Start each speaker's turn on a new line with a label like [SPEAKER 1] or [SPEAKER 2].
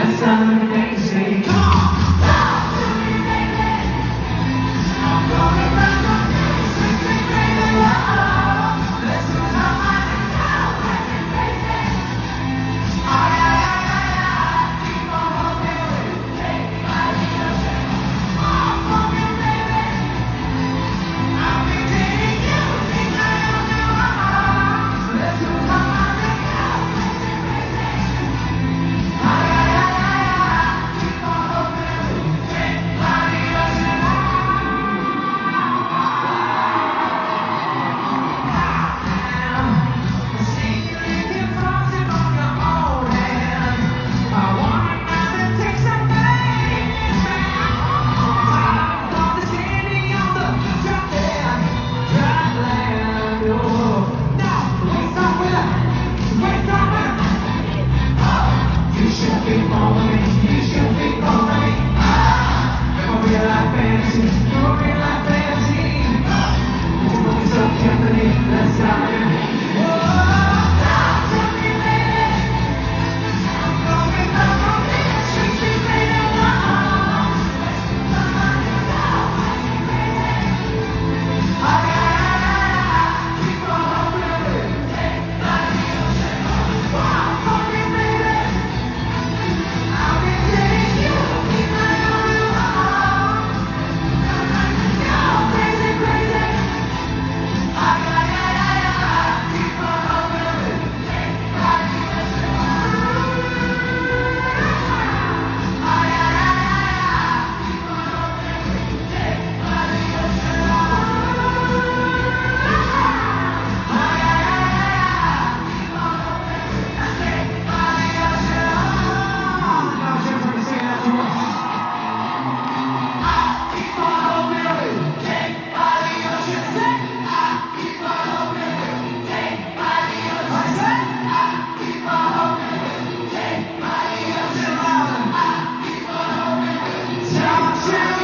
[SPEAKER 1] That's amazing. Come on! Talk to me, baby. I'm going round the crazy, crazy, oh. Listen to my go crazy, crazy. Ay, ay, ay, ay, ay. Keep on moving. Take my leadership. Oh, fucking baby. I'll be taking you. Think I am you, oh. Listen to my go crazy, crazy. Ay, ay, ay, ay, ay. Keep on moving. Take my leadership. Let's start it. Yeah.